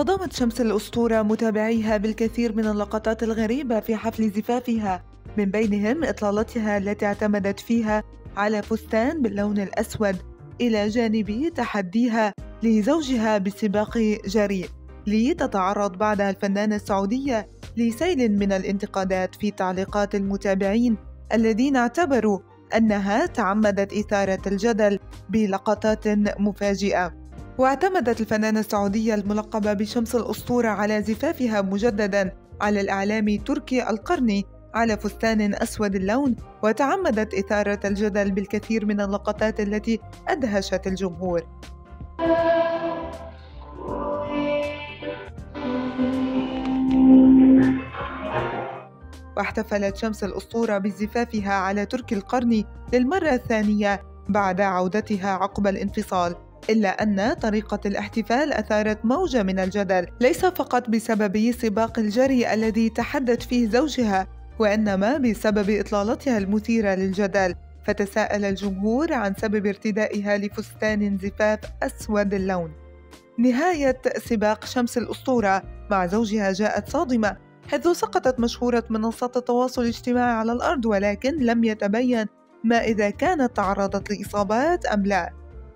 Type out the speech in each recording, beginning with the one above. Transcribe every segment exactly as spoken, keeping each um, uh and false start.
صدمت شمس الأسطورة متابعيها بالكثير من اللقطات الغريبة في حفل زفافها، من بينهم إطلالتها التي اعتمدت فيها على فستان باللون الأسود إلى جانب تحديها لزوجها بسباق جريء، لتتعرض بعدها الفنانة السعودية لسيل من الانتقادات في تعليقات المتابعين الذين اعتبروا أنها تعمدت إثارة الجدل بلقطات مفاجئة. واعتمدت الفنانة السعودية الملقبة بشمس الأسطورة على زفافها مجدداً على الإعلامي تركي القرني على فستان أسود اللون، وتعمدت إثارة الجدل بالكثير من اللقطات التي أدهشت الجمهور. واحتفلت شمس الأسطورة بزفافها على تركي القرني للمرة الثانية بعد عودتها عقب الانفصال، إلا أن طريقة الاحتفال أثارت موجة من الجدل، ليس فقط بسبب سباق الجري الذي تحدت فيه زوجها، وإنما بسبب إطلالتها المثيرة للجدل. فتساءل الجمهور عن سبب ارتدائها لفستان زفاف أسود اللون. نهاية سباق شمس الأسطورة مع زوجها جاءت صادمة، حيث سقطت مشهورة منصات التواصل الاجتماعي على الأرض، ولكن لم يتبين ما إذا كانت تعرضت لإصابات أم لا.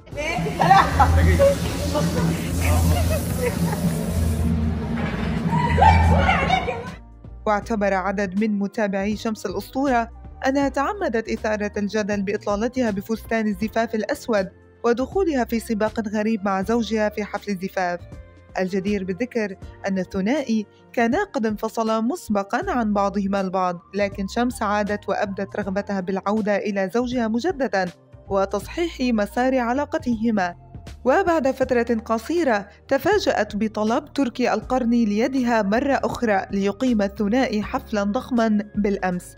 واعتبر عدد من متابعي شمس الأسطورة أنها تعمدت إثارة الجدل بإطلالتها بفستان الزفاف الأسود ودخولها في سباق غريب مع زوجها في حفل الزفاف. الجدير بالذكر أن الثنائي كانا قد انفصلا مسبقاً عن بعضهما البعض، لكن شمس عادت وأبدت رغبتها بالعودة إلى زوجها مجدداً وتصحيح مسار علاقتهما. وبعد فترة قصيرة تفاجأت بطلب تركي القرني ليدها مرة أخرى ليقيم الثنائي حفلاً ضخماً بالأمس.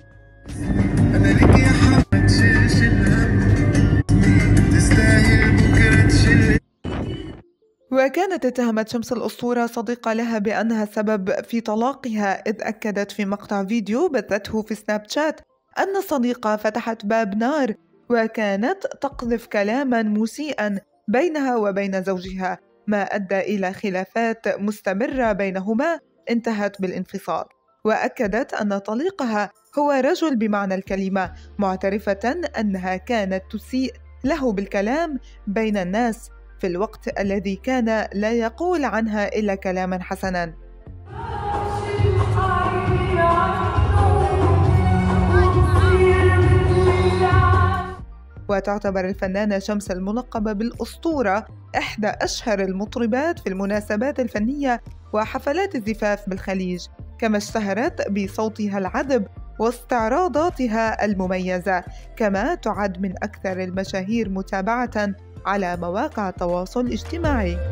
وكانت اتهمت شمس الأسطورة صديقة لها بأنها السبب في طلاقها، إذ أكدت في مقطع فيديو بثته في سناب شات أن الصديقة فتحت باب نار وكانت تقذف كلاماً مسيئاً بينها وبين زوجها، ما أدى إلى خلافات مستمرة بينهما انتهت بالانفصال. وأكدت أن طليقها هو رجل بمعنى الكلمة، معترفة أنها كانت تسيء له بالكلام بين الناس في الوقت الذي كان لا يقول عنها إلا كلاما حسنا. وتعتبر الفنانة شمس الملقبة بالأسطورة إحدى أشهر المطربات في المناسبات الفنية وحفلات الزفاف بالخليج، كما اشتهرت بصوتها العذب واستعراضاتها المميزة، كما تعد من أكثر المشاهير متابعة على مواقع التواصل الاجتماعي.